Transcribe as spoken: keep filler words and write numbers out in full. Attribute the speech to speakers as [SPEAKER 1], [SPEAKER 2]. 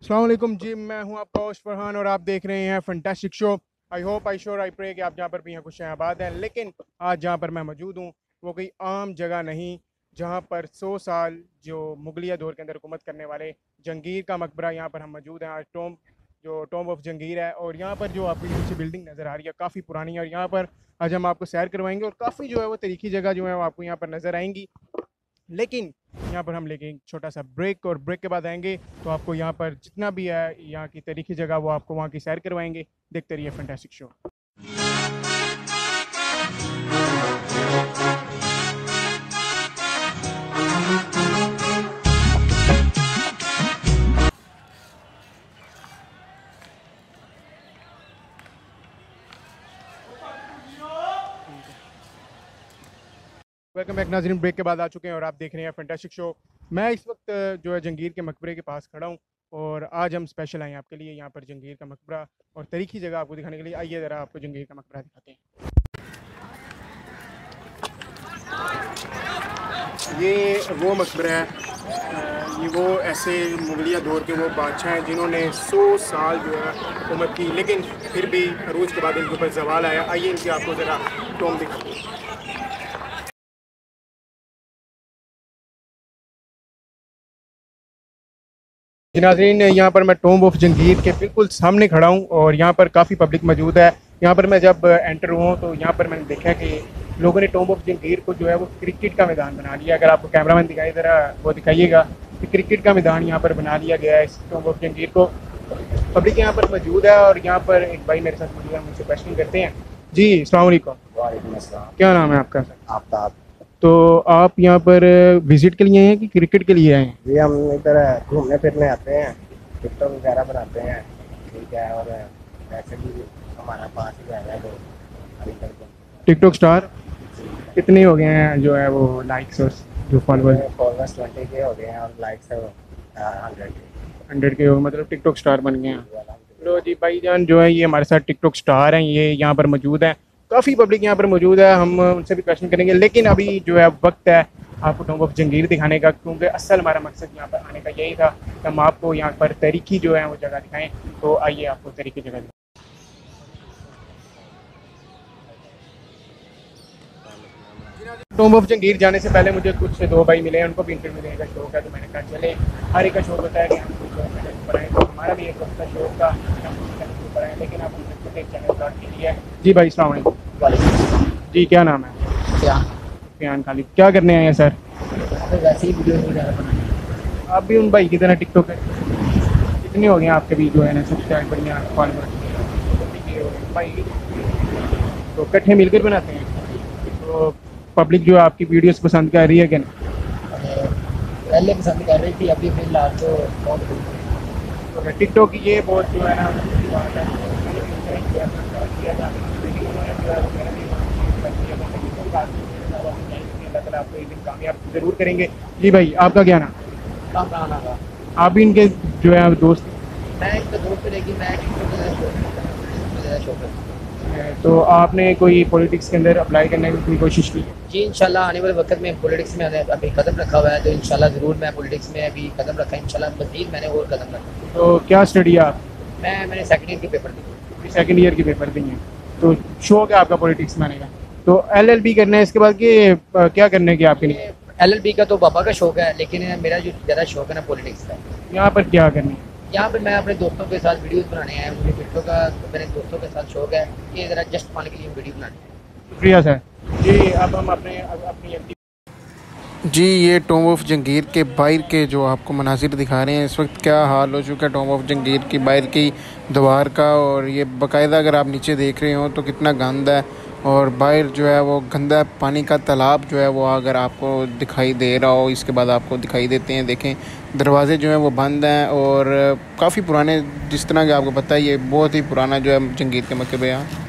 [SPEAKER 1] अस्सलाम वालेकुम जी, मैं हूं आपका होस्ट फरहान और आप देख रहे हैं fantastic show. I hope I sure I pray कि आप जहां पर भी हैं खुश हैं आबाद हैं। लेकिन आज जहां पर मैं मौजूद हूं वो कोई आम जगह नहीं, जहां पर सौ साल जो मुगलिया दौर के अंदर हुकूमत करने वाले जंगीर का मकबरा, यहाँ पर हम मौजूद हैं। आज टॉम जो टॉम ऑफ जंगीर है, और यहाँ पर जो आपको पीछे बिल्डिंग नज़र आ रही है काफ़ी पुरानी है, और यहाँ पर आज हम आपको सैर करवाएंगे और काफ़ी जो है वो तरीकी जगह जो है वो आपको यहाँ पर नज़र आएंगी। लेकिन यहाँ पर हम लेंगे एक छोटा सा ब्रेक, और ब्रेक के बाद आएंगे तो आपको यहाँ पर जितना भी है यहाँ की तारीखी जगह वो आपको वहाँ की सैर करवाएंगे। देखते रहिए फैंटास्टिक शो। वेलकम बैक नाज़रीन, ब्रेक के बाद आ चुके हैं और आप देख रहे हैं फैंटास्टिक शो। मैं इस वक्त जो है जंगीर के मकबरे के पास खड़ा हूँ, और आज हम स्पेशल आए हैं आपके लिए यहाँ पर जंगीर का मकबरा और तारीखी जगह आपको दिखाने के लिए। आइए ज़रा आपको जंगीर का मकबरा दिखाते हैं। ये वो मकबरा है, ये वो ऐसे मुगलिया दौर के वो बादशाह हैं जिन्होंने सौ साल जो है हुकूमत की, लेकिन फिर भी अरूज के बाद इनके ऊपर जवाल आया। आइए इनके आपको ज़रा टॉम दिखाते हैं। जी नाज़रीन, यहाँ पर मैं टॉम ऑफ जंगीर के बिल्कुल सामने खड़ा हूँ और यहाँ पर काफ़ी पब्लिक मौजूद है। यहाँ पर मैं जब एंटर हुआ तो यहाँ पर मैंने देखा कि लोगों ने टॉम ऑफ जंगीर को जो है वो क्रिकेट का मैदान बना लिया। अगर आपको कैमरामैन दिखाई दे रहा वो दिखाइएगा कि क्रिकेट का मैदान यहाँ पर बना लिया गया है इस टॉम ऑफ जंगीर को। पब्लिक यहाँ पर मौजूद है और यहाँ पर एक भाई मेरे साथ मौजूद है, मुझसे क्वेश्चन करते हैं। जी अस्सलाम वालेकुम।
[SPEAKER 2] वालेकुम अस्सलाम।
[SPEAKER 1] क्या नाम है आपका?
[SPEAKER 2] आफ्ताब।
[SPEAKER 1] तो आप यहाँ पर विजिट के लिए आए हैं कि क्रिकेट के लिए आए हैं?
[SPEAKER 2] जी हम इधर घूमने फिरने आते हैं, टिकटॉक वगैरह बनाते हैं, ठीक है। और वैसे भी हमारा पास ही है तो
[SPEAKER 1] टिकटॉक स्टार कितने हो गए हैं जो है वो लाइक्स और जो फॉलोअर्स?
[SPEAKER 2] फॉलोअर्स ट्वेंटी के हो गए हैं और लाइक्स हंड्रेड
[SPEAKER 1] हंड्रेड के हो, मतलब टिकटॉक स्टार बन गए हैं। लो जी भाईजान जो है ये हमारे साथ टिकटॉक स्टार हैं, ये यहाँ पर मौजूद हैं। काफ़ी पब्लिक यहाँ पर मौजूद है, हम उनसे भी क्वेश्चन करेंगे। लेकिन अभी जो है वक्त है आपको टॉम ऑफ जंगीर दिखाने का, क्योंकि असल हमारा मकसद यहाँ पर आने का यही था कि हम आपको यहाँ पर तारीखी जो है वो जगह दिखाएं। तो आइए आपको तारीखी जगह दिखाएं। टॉम ऑफ जंगीर जाने से पहले मुझे कुछ दो भाई मिले हैं, उनको भी इंटरव्यू देने का शौक है, तो मैंने कहा चले हर एक का शौक होता है कि हम कुछ बनाएं। तो हमारा भी एक वक्त का शौक था बनाएं, लेकिन आप हमने एक चैनल स्टार्ट की है। जी भाई अस्सलाम वालेकुम। जी क्या नाम है?
[SPEAKER 2] क्या
[SPEAKER 1] फियान खालिद। क्या करने आए हैं सर?
[SPEAKER 2] वैसे ही वीडियो वगैरह बनाए।
[SPEAKER 1] आप भी उन भाई की तरह टिकटॉक कर, कितने हो गए आपके भी जो है ना सब्सक्राइब बढ़िया फॉलोअर भाई? तो इकट्ठे मिलकर बनाते हैं। तो पब्लिक जो आपकी वीडियोस पसंद कर रही है कि नहीं?
[SPEAKER 2] पहले पसंद कर रही थी, अभी फिलहाल तो बहुत
[SPEAKER 1] टिकटॉक की ये बहुत जो है ना आपको एक दिन कामयाब जरूर करेंगे। जी भाई आपका क्या नाम?
[SPEAKER 2] काम कराना था।
[SPEAKER 1] आप भी इनके जो है दोस्त?
[SPEAKER 2] मैं एक तो दोस्त रहेगी, मैं शौक है।
[SPEAKER 1] तो आपने कोई पॉलिटिक्स के अंदर अप्लाई करने की कोई कोशिश की?
[SPEAKER 2] जी इंशाल्लाह आने वाले वक्त में पॉलिटिक्स में अभी कदम रखा हुआ है, तो इंशाल्लाह ज़रूर मैं पॉलिटिक्स में अभी कदम रखा है। इंशाल्लाह मज़ीद मैंने और कदम रखा।
[SPEAKER 1] तो क्या स्टडी है आप?
[SPEAKER 2] मैं मैंने सेकंड ईयर के पेपर दिए।
[SPEAKER 1] सेकंड ईयर के पेपर दिए हैं, तो शौक है आपका पॉलिटिक्स में आने का? तो एल एल बी करना है इसके बाद कि क्या करने की आपके लिए?
[SPEAKER 2] एल एल बी का तो पापा का शौक है, लेकिन मेरा जो ज़्यादा शौक है ना पॉलिटिक्स का।
[SPEAKER 1] यहाँ पर क्या करना है?
[SPEAKER 2] यहाँ पर मैं अपने दोस्तों के साथ वीडियोस बनाने हैं, मुझे वीडियो का तो मेरे दोस्तों के साथ शौक है कि ज़रा जस्ट पाने के लिए वीडियो बनानी है।
[SPEAKER 1] शुक्रिया सर। जी अब हम अपने अपनी जी ये टॉम ऑफ जंगीर के बाहर के जो आपको मनाजिर दिखा रहे हैं इस वक्त, क्या हाल हो चुका है टॉम ऑफ जंगीर की बाहर की दीवार का। और ये बाकायदा अगर आप नीचे देख रहे हो तो कितना गंद है, और बाहर जो है वो गंदा पानी का तालाब जो है वो अगर आपको दिखाई दे रहा हो, इसके बाद आपको दिखाई देते हैं। देखें दरवाज़े जो हैं वो बंद हैं और काफ़ी पुराने, जिस तरह कि आपको पता है ये बहुत ही पुराना जो है जंगीर के मकबरे हैं।